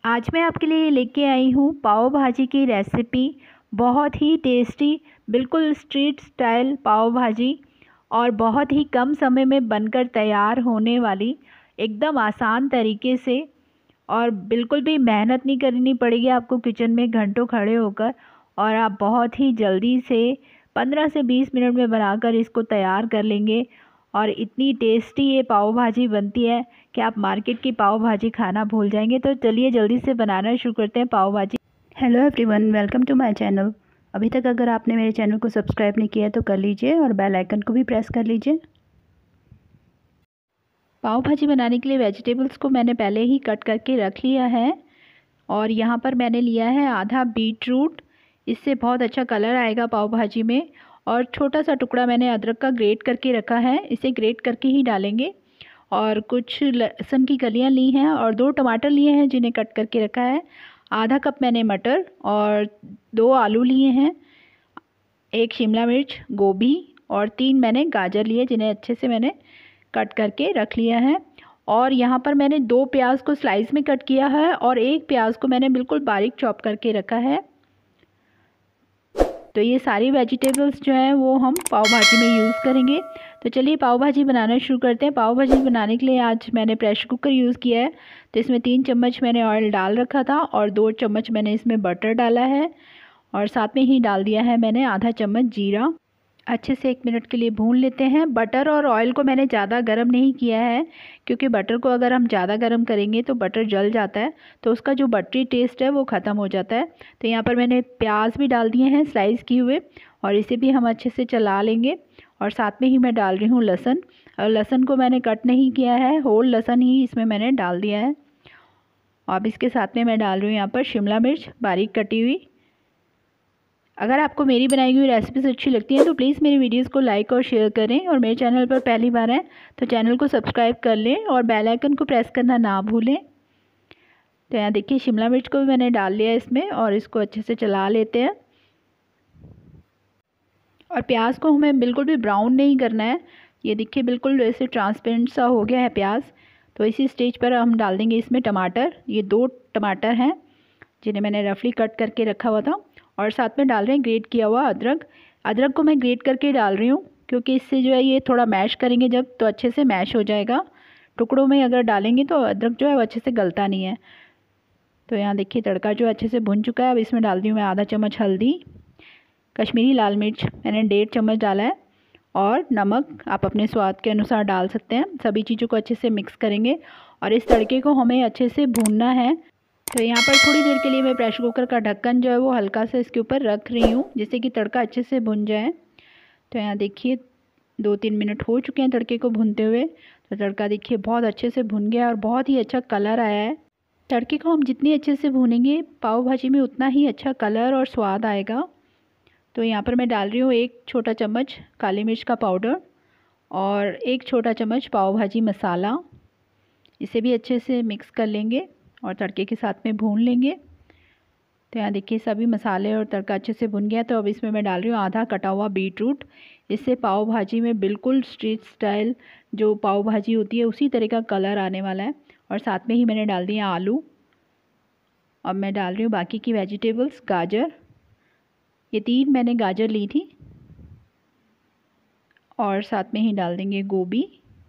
आज मैं आपके लिए लेके आई हूँ पाव भाजी की रेसिपी। बहुत ही टेस्टी, बिल्कुल स्ट्रीट स्टाइल पाव भाजी और बहुत ही कम समय में बनकर तैयार होने वाली, एकदम आसान तरीके से। और बिल्कुल भी मेहनत नहीं करनी पड़ेगी आपको किचन में घंटों खड़े होकर, और आप बहुत ही जल्दी से 15 से 20 मिनट में बनाकर इसको तैयार कर लेंगे। और इतनी टेस्टी ये पाव भाजी बनती है कि आप मार्केट की पाव भाजी खाना भूल जाएंगे। तो चलिए जल्दी से बनाना शुरू करते हैं pav bhaji. Hello everyone, welcome to my channel. अभी तक अगर आपने मेरे चैनल को सब्सक्राइब नहीं किया है तो कर लीजिए और बेल आइकन को भी प्रेस कर लीजिए। पाव भाजी बनाने के लिए वेजिटेबल्स को मैंने पहले ही कट करके रख लिया है। और यहाँ पर मैंने लिया है आधा बीट रूट, इससे बहुत अच्छा कलर आएगा पाव भाजी में। और छोटा सा टुकड़ा मैंने अदरक का ग्रेट करके रखा है, इसे ग्रेट करके ही डालेंगे। और कुछ लहसुन की कलियाँ ली हैं और 2 टमाटर लिए हैं जिन्हें कट करके रखा है। आधा कप मैंने मटर और 2 आलू लिए हैं, 1 शिमला मिर्च, गोभी और 3 मैंने गाजर लिए जिन्हें अच्छे से मैंने कट करके रख लिया है। और यहाँ पर मैंने 2 प्याज को स्लाइस में कट किया है और 1 प्याज को मैंने बिल्कुल बारीक चॉप करके रखा है। तो ये सारी वेजिटेबल्स जो हैं वो हम पाव भाजी में यूज़ करेंगे। तो चलिए पाव भाजी बनाना शुरू करते हैं। पाव भाजी बनाने के लिए आज मैंने प्रेशर कुकर यूज़ किया है। तो इसमें 3 चम्मच मैंने ऑयल डाल रखा था और 2 चम्मच मैंने इसमें बटर डाला है। और साथ में ही डाल दिया है मैंने आधा चम्मच जीरा। अच्छे से 1 मिनट के लिए भून लेते हैं। बटर और ऑयल को मैंने ज़्यादा गर्म नहीं किया है, क्योंकि बटर को अगर हम ज़्यादा गर्म करेंगे तो बटर जल जाता है, तो उसका जो बटरी टेस्ट है वो ख़त्म हो जाता है। तो यहाँ पर मैंने प्याज भी डाल दिए हैं स्लाइस किए हुए, और इसे भी हम अच्छे से चला लेंगे। और साथ में ही मैं डाल रही हूँ लहसुन, और लहसुन को मैंने कट नहीं किया है, होल लहसुन ही इसमें मैंने डाल दिया है। अब इसके साथ में मैं डाल रही हूँ यहाँ पर शिमला मिर्च बारीक कटी हुई। अगर आपको मेरी बनाई हुई रेसिपीज़ अच्छी लगती हैं तो प्लीज़ मेरी वीडियोस को लाइक और शेयर करें, और मेरे चैनल पर पहली बार हैं तो चैनल को सब्सक्राइब कर लें और बेल आइकन को प्रेस करना ना भूलें। तो यहाँ देखिए शिमला मिर्च को भी मैंने डाल लिया इसमें, और इसको अच्छे से चला लेते हैं। और प्याज को हमें बिल्कुल भी ब्राउन नहीं करना है। ये देखिए बिल्कुल ऐसे ट्रांसपेरेंट सा हो गया है प्याज। तो इसी स्टेज पर हम डाल देंगे इसमें टमाटर। ये 2 टमाटर हैं जिन्हें मैंने रफली कट करके रखा हुआ था। और साथ में डाल रहे हैं ग्रेट किया हुआ अदरक। अदरक को मैं ग्रेट करके डाल रही हूँ, क्योंकि इससे जो है ये थोड़ा मैश करेंगे जब तो अच्छे से मैश हो जाएगा। टुकड़ों में अगर डालेंगे तो अदरक जो है वो अच्छे से गलता नहीं है। तो यहाँ देखिए तड़का जो अच्छे से भुन चुका है। अब इसमें डाल दी हूँ मैं आधा चम्मच हल्दी, कश्मीरी लाल मिर्च मैंने 1.5 चम्मच डाला है, और नमक आप अपने स्वाद के अनुसार डाल सकते हैं। सभी चीज़ों को अच्छे से मिक्स करेंगे और इस तड़के को हमें अच्छे से भूनना है। तो यहाँ पर थोड़ी देर के लिए मैं प्रेशर कुकर का ढक्कन जो है वो हल्का सा इसके ऊपर रख रही हूँ, जिससे कि तड़का अच्छे से भुन जाए। तो यहाँ देखिए 2-3 मिनट हो चुके हैं तड़के को भूनते हुए। तो तड़का देखिए बहुत अच्छे से भुन गया और बहुत ही अच्छा कलर आया है। तड़के को हम जितनी अच्छे से भूनेंगे पाव भाजी में उतना ही अच्छा कलर और स्वाद आएगा। तो यहाँ पर मैं डाल रही हूँ 1 छोटा चम्मच काली मिर्च का पाउडर और 1 छोटा चम्मच पाव भाजी मसाला। इसे भी अच्छे से मिक्स कर लेंगे और तड़के के साथ में भून लेंगे। तो यहाँ देखिए सभी मसाले और तड़का अच्छे से भुन गया। तो अब इसमें मैं डाल रही हूँ आधा कटा हुआ बीट रूट। इससे पाव भाजी में बिल्कुल स्ट्रीट स्टाइल जो पाव भाजी होती है उसी तरह का कलर आने वाला है। और साथ में ही मैंने डाल दिया आलू। अब मैं डाल रही हूँ बाकी की वेजिटेबल्स। गाजर, ये 3 मैंने गाजर ली थी, और साथ में ही डाल देंगे गोभी।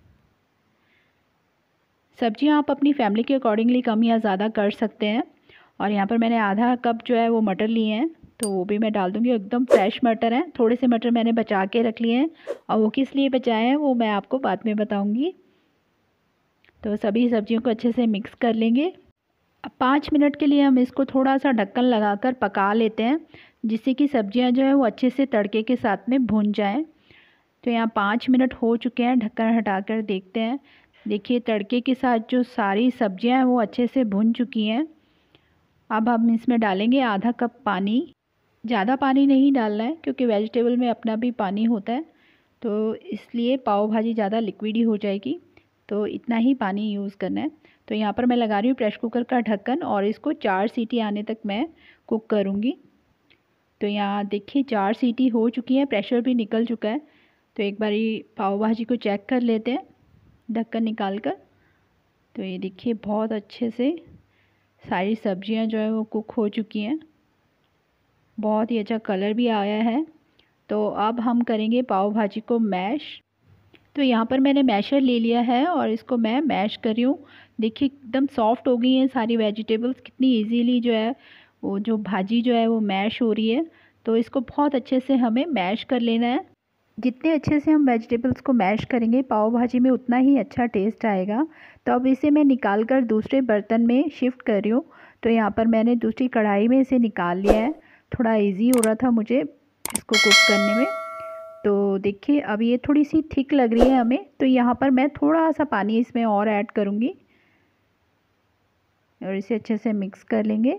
सब्जियां आप अपनी फैमिली के अकॉर्डिंगली कम या ज़्यादा कर सकते हैं। और यहाँ पर मैंने आधा कप जो है वो मटर लिए हैं, तो वो भी मैं डाल दूँगी। एकदम फ्रेश मटर हैं, थोड़े से मटर मैंने बचा के रख लिए हैं, और वो किस लिए बचाए हैं वो मैं आपको बाद में बताऊँगी। तो सभी सब्जियों को अच्छे से मिक्स कर लेंगे। अब 5 मिनट के लिए हम इसको थोड़ा सा ढक्कन लगाकर पका लेते हैं, जिससे कि सब्जियाँ जो है वो अच्छे से तड़के के साथ में भुन जाएँ। तो यहाँ 5 मिनट हो चुके हैं, ढक्कन हटाकर देखते हैं। देखिए तड़के के साथ जो सारी सब्जियां हैं वो अच्छे से भुन चुकी हैं। अब हम इसमें डालेंगे आधा कप पानी। ज़्यादा पानी नहीं डालना है, क्योंकि वेजिटेबल में अपना भी पानी होता है, तो इसलिए पाव भाजी ज़्यादा लिक्विडी हो जाएगी। तो इतना ही पानी यूज़ करना है। तो यहाँ पर मैं लगा रही हूँ प्रेशर कुकर का ढक्कन, और इसको 4 सीटी आने तक मैं कुक करूँगी। तो यहाँ देखिए 4 सीटी हो चुकी है, प्रेशर भी निकल चुका है। तो एक बारी पाव भाजी को चेक कर लेते हैं ढक्कन निकाल कर। तो ये देखिए बहुत अच्छे से सारी सब्जियां जो है वो कुक हो चुकी हैं, बहुत ही अच्छा कलर भी आया है। तो अब हम करेंगे पाव भाजी को मैश। तो यहाँ पर मैंने मैशर ले लिया है और इसको मैं मैश कर रही हूँ। देखिए एकदम सॉफ्ट हो गई हैं सारी वेजिटेबल्स, कितनी इजीली जो है वो जो भाजी जो है वो मैश हो रही है। तो इसको बहुत अच्छे से हमें मैश कर लेना है। जितने अच्छे से हम वेजिटेबल्स को मैश करेंगे पाव भाजी में उतना ही अच्छा टेस्ट आएगा। तो अब इसे मैं निकाल कर दूसरे बर्तन में शिफ्ट कर रही हूँ। तो यहाँ पर मैंने दूसरी कढ़ाई में इसे निकाल लिया है। थोड़ा इजी हो रहा था मुझे इसको कुक करने में। तो देखिए अब ये थोड़ी सी थिक लग रही है हमें, तो यहाँ पर मैं थोड़ा सा पानी इसमें और ऐड करूँगी और इसे अच्छे से मिक्स कर लेंगे।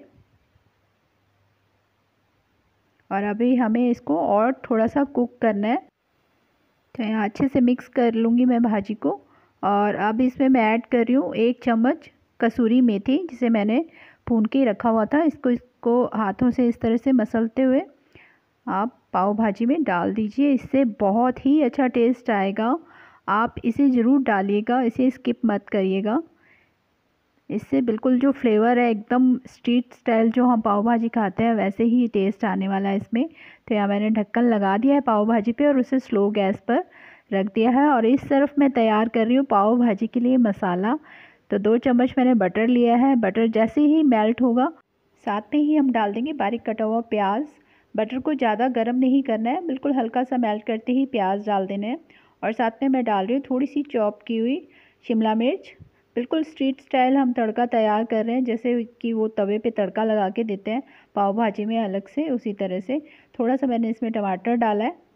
और अभी हमें इसको और थोड़ा सा कुक करना है। तो यहाँ अच्छे से मिक्स कर लूँगी मैं भाजी को। और अब इसमें मैं ऐड कर रही हूँ 1 चम्मच कसूरी मेथी, जिसे मैंने भून के रखा हुआ था। इसको हाथों से इस तरह से मसलते हुए आप पाव भाजी में डाल दीजिए। इससे बहुत ही अच्छा टेस्ट आएगा। आप इसे ज़रूर डालिएगा, इसे स्किप मत करिएगा। इससे बिल्कुल जो फ्लेवर है एकदम स्ट्रीट स्टाइल जो हम पाव भाजी खाते हैं वैसे ही टेस्ट आने वाला है इसमें। तो यहाँ मैंने ढक्कन लगा दिया है पाव भाजी पे और उसे स्लो गैस पर रख दिया है। और इस तरफ मैं तैयार कर रही हूँ पाव भाजी के लिए मसाला। तो 2 चम्मच मैंने बटर लिया है। बटर जैसे ही मेल्ट होगा साथ में ही हम डाल देंगे बारीक कटा हुआ प्याज। बटर को ज़्यादा गर्म नहीं करना है, बिल्कुल हल्का सा मेल्ट करते ही प्याज डाल देने हैं। और साथ में मैं डाल रही हूँ थोड़ी सी चॉप की हुई शिमला मिर्च। बिल्कुल स्ट्रीट स्टाइल हम तड़का तैयार कर रहे हैं, जैसे कि वो तवे पे तड़का लगा के देते हैं पाव भाजी में अलग से, उसी तरह से। थोड़ा सा मैंने इसमें टमाटर डाला है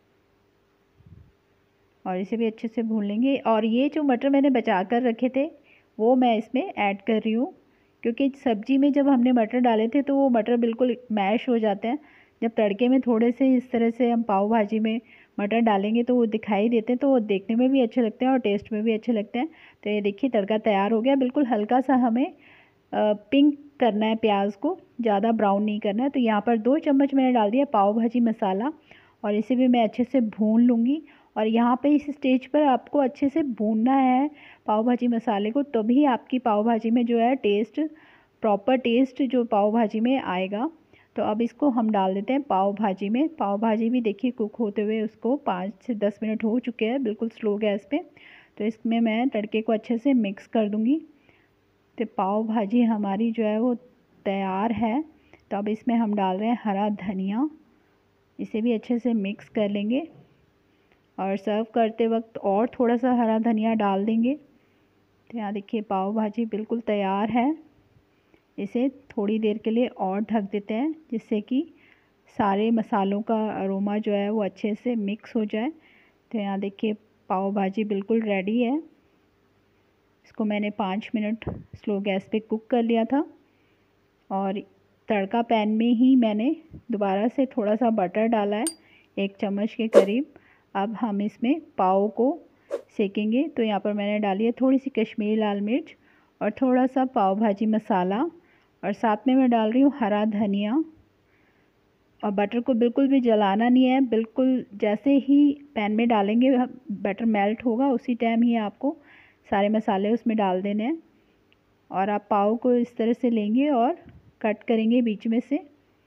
और इसे भी अच्छे से भून लेंगे। और ये जो मटर मैंने बचा कर रखे थे वो मैं इसमें ऐड कर रही हूँ, क्योंकि सब्जी में जब हमने मटर डाले थे तो वो मटर बिल्कुल मैश हो जाते हैं। जब तड़के में थोड़े से इस तरह से हम पाव भाजी में मटर डालेंगे तो वो दिखाई देते हैं, तो वो देखने में भी अच्छे लगते हैं और टेस्ट में भी अच्छे लगते हैं। तो ये देखिए तड़का तैयार हो गया। बिल्कुल हल्का सा हमें पिंक करना है प्याज को, ज़्यादा ब्राउन नहीं करना है। तो यहाँ पर 2 चम्मच मैंने डाल दिया पाव भाजी मसाला और इसे भी मैं अच्छे से भून लूँगी। और यहाँ पे इस स्टेज पर आपको अच्छे से भूनना है पाव भाजी मसाले को, तभी आपकी पाव भाजी में जो है टेस्ट, प्रॉपर टेस्ट जो पाव भाजी में आएगा। तो अब इसको हम डाल देते हैं पाव भाजी में। पाव भाजी भी देखिए कुक होते हुए उसको 5 से 10 मिनट हो चुके हैं बिल्कुल स्लो गैस पे। तो इसमें मैं तड़के को अच्छे से मिक्स कर दूँगी। तो पाव भाजी हमारी जो है वो तैयार है। तो अब इसमें हम डाल रहे हैं हरा धनिया, इसे भी अच्छे से मिक्स कर लेंगे और सर्व करते वक्त और थोड़ा सा हरा धनिया डाल देंगे। तो यहाँ देखिए पाव भाजी बिल्कुल तैयार है। इसे थोड़ी देर के लिए और ढक देते हैं, जिससे कि सारे मसालों का अरोमा जो है वो अच्छे से मिक्स हो जाए। तो यहाँ देखिए पाव भाजी बिल्कुल रेडी है। इसको मैंने 5 मिनट स्लो गैस पे कुक कर लिया था। और तड़का पैन में ही मैंने दोबारा से थोड़ा सा बटर डाला है, 1 चम्मच के करीब। अब हम इसमें पाव को सेकेंगे। तो यहाँ पर मैंने डाली है थोड़ी सी कश्मीरी लाल मिर्च और थोड़ा सा पाव भाजी मसाला, और साथ में मैं डाल रही हूँ हरा धनिया। और बटर को बिल्कुल भी जलाना नहीं है, बिल्कुल जैसे ही पैन में डालेंगे बटर मेल्ट होगा उसी टाइम ही आपको सारे मसाले उसमें डाल देने हैं। और आप पाव को इस तरह से लेंगे और कट करेंगे बीच में से,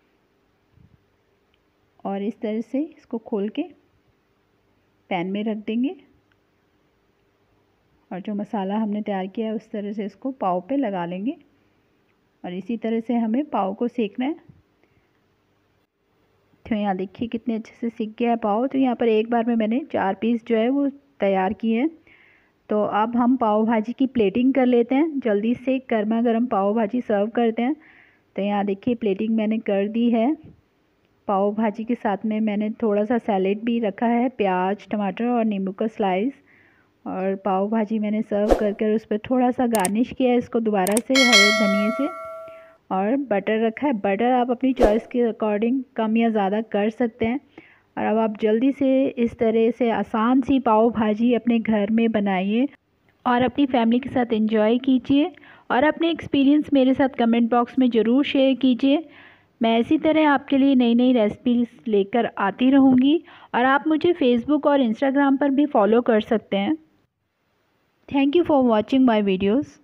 और इस तरह से इसको खोल के पैन में रख देंगे। और जो मसाला हमने तैयार किया है उस तरह से इसको पाव पे लगा लेंगे और इसी तरह से हमें पाव को सेकना है। तो यहाँ देखिए कितने अच्छे से सिक गया है पाव। तो यहाँ पर एक बार में मैंने 4 पीस जो है वो तैयार किए हैं। तो अब हम पाव भाजी की प्लेटिंग कर लेते हैं, जल्दी से गर्मा गर्म पाव भाजी सर्व करते हैं। तो यहाँ देखिए प्लेटिंग मैंने कर दी है। पाव भाजी के साथ में मैंने थोड़ा सा सैलेड भी रखा है, प्याज टमाटर और नींबू का स्लाइस। और पाव भाजी मैंने सर्व कर उस पर थोड़ा सा गार्निश किया है इसको दोबारा से हरे धनिए से। और बटर रखा है, बटर आप अपनी चॉइस के अकॉर्डिंग कम या ज़्यादा कर सकते हैं। और अब आप जल्दी से इस तरह से आसान सी पाव भाजी अपने घर में बनाइए और अपनी फैमिली के साथ एंजॉय कीजिए। और अपने एक्सपीरियंस मेरे साथ कमेंट बॉक्स में ज़रूर शेयर कीजिए। मैं इसी तरह आपके लिए नई नई रेसिपीज़ लेकर आती रहूँगी। और आप मुझे फेसबुक और इंस्टाग्राम पर भी फॉलो कर सकते हैं। Thank you for watching my videos.